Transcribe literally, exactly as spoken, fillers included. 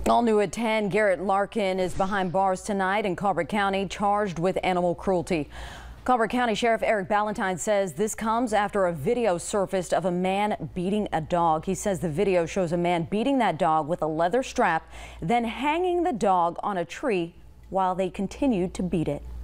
All new at ten, Garrett Larkin is behind bars tonight in Colbert County, charged with animal cruelty. Colbert County Sheriff Eric Ballantyne says this comes after a video surfaced of a man beating a dog. He says the video shows a man beating that dog with a leather strap, then hanging the dog on a tree while they continued to beat it.